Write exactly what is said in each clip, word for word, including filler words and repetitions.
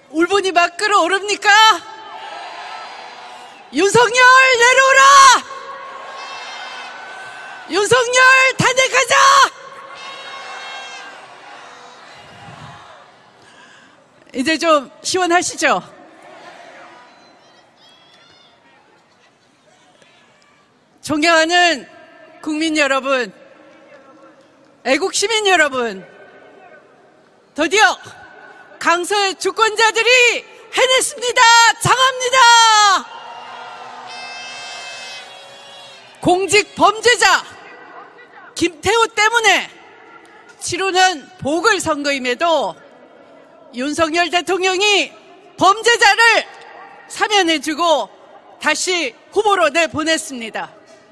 울분이 막 끓어오릅니까? 윤석열 내려오라! 윤석열 탄핵하자! 이제 좀 시원하시죠? 존경하는 국민 여러분, 애국 시민 여러분, 드디어 강서의 주권자들이 해냈습니다. 장합니다. 공직 범죄자 김태우 때문에 치르는 보궐선거임에도 윤석열 대통령이 범죄자를 사면해주고 다시 후보로 내보냈습니다.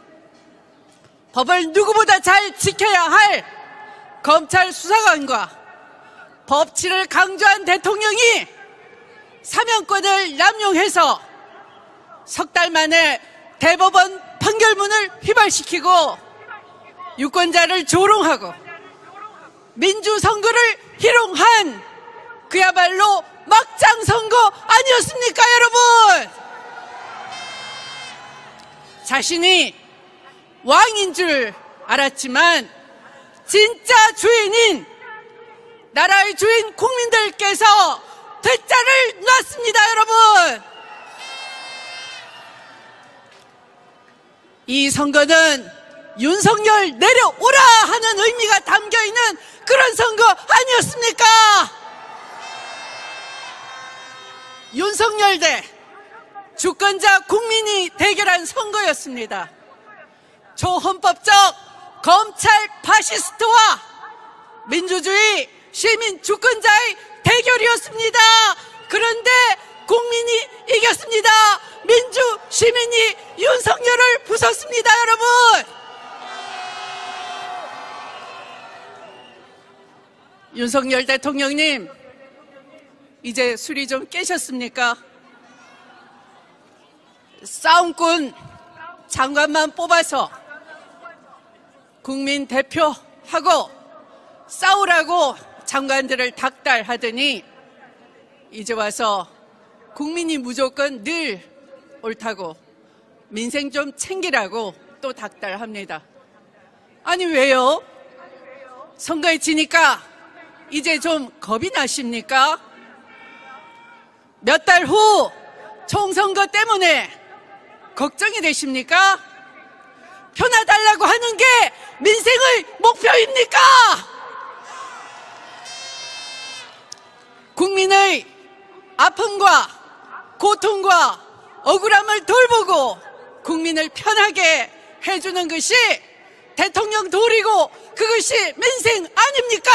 법을 누구보다 잘 지켜야 할 검찰 수사관과 법치를 강조한 대통령이 사면권을 남용해서 석 달 만에 대법원 판결문을 휘발시키고 유권자를 조롱하고 민주선거를 희롱한 그야말로 막장 선거 아니었습니까, 여러분? 자신이 왕인 줄 알았지만 진짜 주인인 나라의 주인 국민들께서 퇴짜를 놨습니다, 여러분. 이 선거는 윤석열 내려오라 하는 의미가 담겨있는 그런 선거 아니었습니까? 윤석열 대 주권자 국민이 대결한 선거였습니다. 초헌법적 검찰 파시스트와 민주주의 시민 주권자의 대결이었습니다. 그런데 국민이 이겼습니다. 민주 시민이 윤석열을 부쉈습니다, 여러분. 윤석열 대통령님, 이제 술이 좀 깨셨습니까? 싸움꾼 장관만 뽑아서 국민 대표하고 싸우라고 장관들을 닥달하더니 이제 와서 국민이 무조건 늘 옳다고 민생 좀 챙기라고 또 닥달합니다. 아니 왜요? 선거에 지니까 이제 좀 겁이 나십니까? 몇 달 후 총선거 때문에 걱정이 되십니까? 표나 달라고 하는 게 민생의 목표입니까? 국민의 아픔과 고통과 억울함을 돌보고 국민을 편하게 해주는 것이 대통령 도리고 그것이 민생 아닙니까?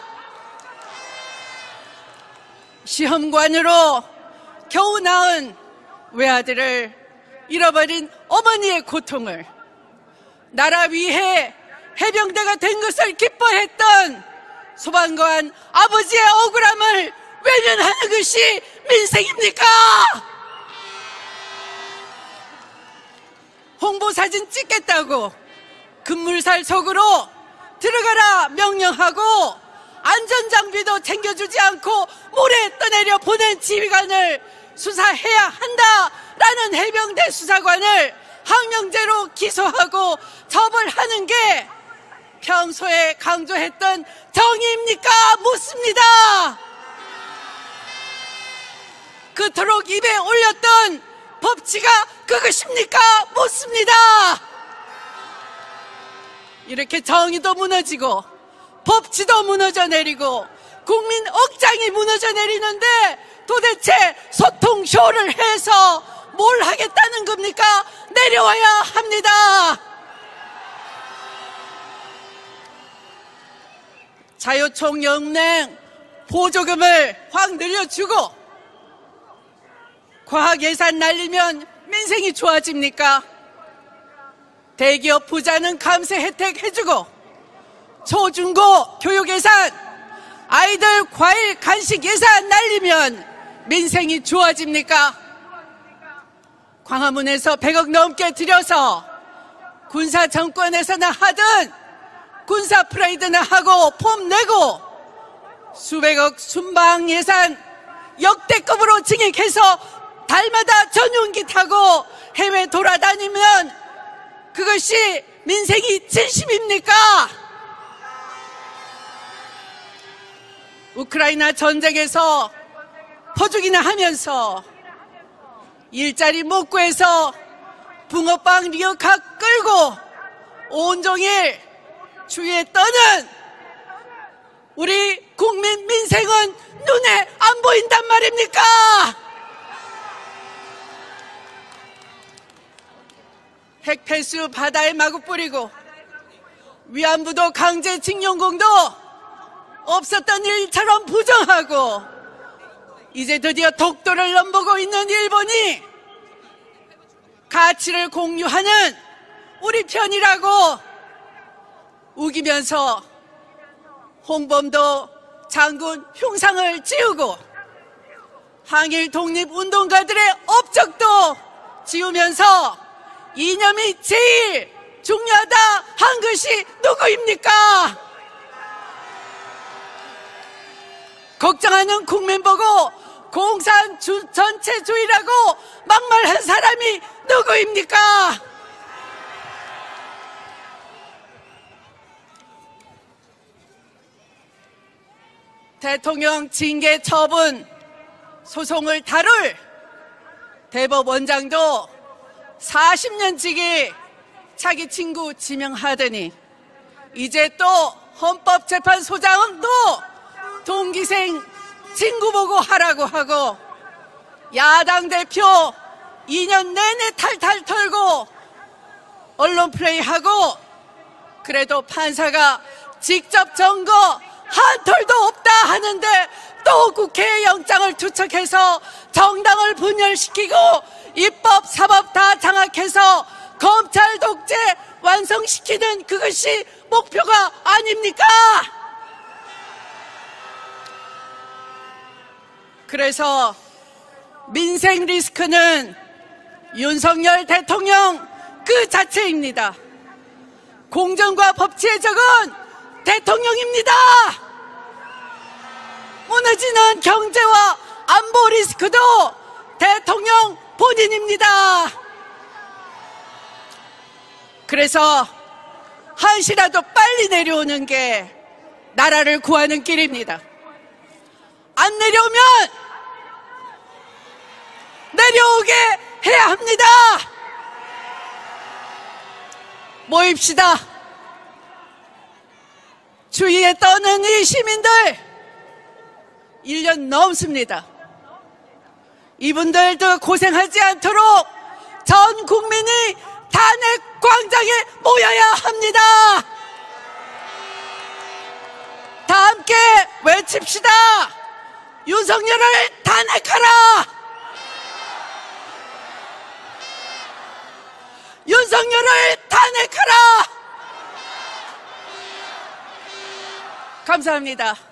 시험관으로 겨우 낳은 외아들을 잃어버린 어머니의 고통을, 나라 위해 해병대가 된 것을 기뻐했던 소방관 아버지의 억울함을 외면하는 것이 민생입니까? 홍보사진 찍겠다고 급물살 속으로 들어가라 명령하고 안전장비도 챙겨주지 않고 모래 떠내려 보낸 지휘관을 수사해야 한다라는 해병대 수사관을 항명죄로 기소하고 처벌하는 게 평소에 강조했던 정의입니까? 묻습니다. 그토록 입에 올렸던 법치가 그것입니까? 묻습니다. 이렇게 정의도 무너지고 법치도 무너져 내리고 국민 억장이 무너져 내리는데 도대체 소통쇼를 해서 뭘 하겠다는 겁니까? 내려와야 합니다. 자유총연맹 보조금을 확 늘려주고 과학 예산 날리면 민생이 좋아집니까? 대기업 부자는 감세 혜택 해주고 초중고 교육 예산, 아이들 과일 간식 예산 날리면 민생이 좋아집니까? 광화문에서 백억 넘게 들여서 군사 정권에서나 하든 군사 프라이드나 하고 폼 내고 수백억 순방 예산 역대급으로 증액해서 달마다 전용기 타고 해외 돌아다니면 그것이 민생이 진심입니까? 우크라이나 전쟁에서 퍼주기나 하면서 일자리 못 구해서 붕어빵 리어카 끌고 온종일 주위에 떠는 우리 국민 민생은 눈에 안 보인단 말입니까? 핵폐수 바다에 마구 뿌리고 위안부도 강제징용공도 없었던 일처럼 부정하고 이제 드디어 독도를 넘보고 있는 일본이 가치를 공유하는 우리 편이라고 우기면서 홍범도 장군 흉상을 지우고 항일 독립운동가들의 업적도 지우면서 이념이 제일 중요하다 한 것이 누구입니까? 걱정하는 국민 보고 공산 주, 전체주의라고 막말한 사람이 누구입니까? 대통령 징계 처분 소송을 다룰 대법원장도 사십 년치기 자기 친구 지명하더니 이제 또 헌법재판소장도 동기생 친구 보고 하라고 하고 야당 대표 이 년 내내 탈탈 털고 언론 플레이하고 그래도 판사가 직접 점거 한 털도 없다 하는데 또 국회에 영장을 투척해서 정당을 분열시키고 입법, 사법 다 장악해서 검찰 독재 완성시키는 그것이 목표가 아닙니까? 그래서 민생 리스크는 윤석열 대통령 그 자체입니다. 공정과 법치의 적은 대통령입니다. 무너지는 경제와 안보 리스크도 대통령 본인입니다. 그래서 한시라도 빨리 내려오는 게 나라를 구하는 길입니다. 안 내려오면 내려오게 해야 합니다. 모입시다. 주위에 떠는 이 시민들 일 년 넘습니다. 이분들도 고생하지 않도록 전 국민이 탄핵 광장에 모여야 합니다. 다 함께 외칩시다. 윤석열을 탄핵하라. 윤석열을 탄핵하라. 감사합니다.